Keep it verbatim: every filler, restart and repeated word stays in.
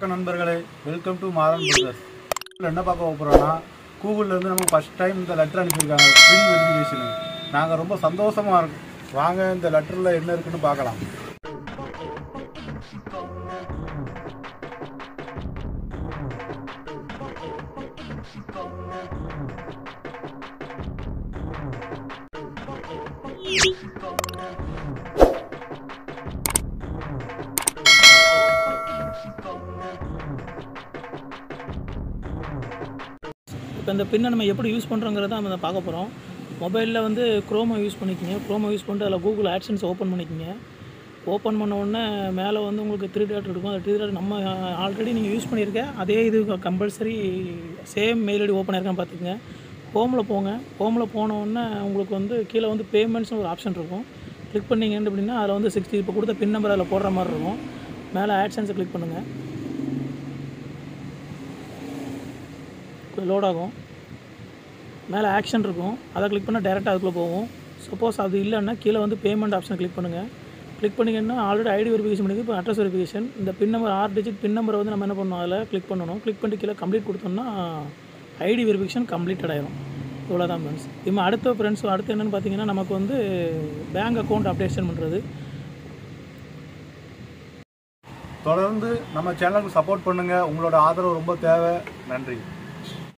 நண்பர்களே, welcome to Maran brothers. என்ன பார்க்க போகிறோன்னா, கூகுள்லேருந்து நம்ம ஃபஸ்ட் டைம் இந்த லெட்டர் அனுப்பியிருக்காங்க, பின் வெரிஃபிகேஷனு. நாங்கள் ரொம்ப சந்தோஷமாக இருக்கோம். வாங்க இந்த லெட்டரில் என்ன இருக்குன்னு பார்க்கலாம். இப்போ இந்த பின்னை நம்ம எப்படி யூஸ் பண்ணுறோங்கிறத நம்ம பார்க்க போகிறோம். மொபைலில் வந்து குரோமை யூஸ் பண்ணிக்கிங்க. குரோமை யூஸ் பண்ணிட்டு அதில் கூகுள் ஆட்சன்ஸ் ஓப்பன் பண்ணிக்கிங்க. ஓப்பன் பண்ண உடனே மேலே வந்து உங்களுக்கு த்ரீ டாட் இருக்கும். அந்த த்ரீ டாட் நம்ம ஆல்ரெடி நீங்கள் யூஸ் பண்ணியிருக்க அதே இது compulsory same mail ID open ஆயிருக்கான்னு பார்த்துக்குங்க. ஹோமில் போங்க. ஹோமில் போன உடனே உங்களுக்கு வந்து கீழே வந்து பேமெண்ட்ஸ்னு ஒரு ஆப்ஷன் இருக்கும். கிளிக் பண்ணிங்கன்னு அப்படின்னா அதில் வந்து சிக்ஸ்டி இப்போ கொடுத்த பின் நம்பர் அதில் போடுற மாதிரி இருக்கும். மேலே ஆட்சன்ஸை கிளிக் பண்ணுங்கள். லோட் ஆகும். மேலே ஆக்ஷன் இருக்கும். அதை கிளிக் பண்ணால் டேரெக்டாக அதுக்குள்ளே போகும். சப்போஸ் அது இல்லைன்னா கீழே வந்து பேமெண்ட் ஆப்ஷன் கிளிக் பண்ணுங்கள். கிளிக் பண்ணிங்கன்னா ஆல்ரெடி ஐடி வெரிஃபிகேஷன் பண்ணி இப்போ அட்ரஸ் வெரிஃபிகேஷன். இந்த பின் நம்பர் ஆறு டிஜிட் பின் நம்பரை வந்து நம்ம என்ன பண்ணணும், அதில் கிளிக் பண்ணணும். கிளிக் பண்ணிட்டு கீழே கம்ப்ளீட் கொடுத்தோம்னா ஐடி வெரிஃபிகேஷன் கம்ப்ளீட்டட் ஆயிரும். இவ்வளோ தான் ஃப்ரெண்ட்ஸ். இப்போ அடுத்த ஃப்ரெண்ட்ஸ் அடுத்து என்னென்னு பார்த்தீங்கன்னா, நமக்கு வந்து பேங்க் அக்கௌண்ட் அப்டேஷன் பண்ணுறது. தொடர்ந்து நம்ம சேனலுக்கு சப்போர்ட் பண்ணுங்கள். உங்களோட ஆதரவு ரொம்ப தேவை. நன்றி.